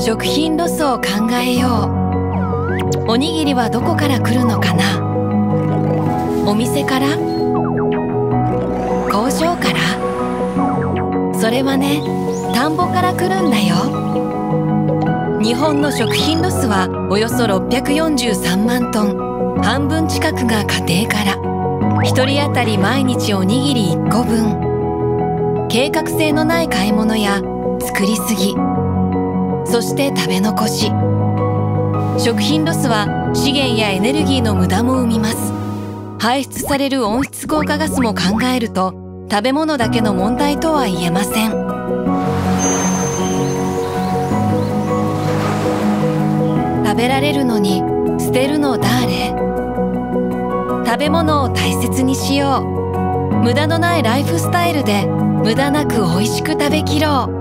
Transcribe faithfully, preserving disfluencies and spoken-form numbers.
食品ロスを考えよう。おにぎりはどこから来るのかな。お店から？工場から？それはね、田んぼから来るんだよ。日本の食品ロスはおよそろっぴゃくよんじゅうさんまんトン、半分近くが家庭から。ひとり当たり毎日おにぎりいっこぶん。計画性のない買い物や作りすぎ、そして食べ残し。食品ロスは資源やエネルギーの無駄も生みます。排出される温室効果ガスも考えると、食べ物だけの問題とは言えません。食べられるのに捨てるの誰？食べ物を大切にしよう。無駄のないライフスタイルで無駄なく美味しく食べきろう。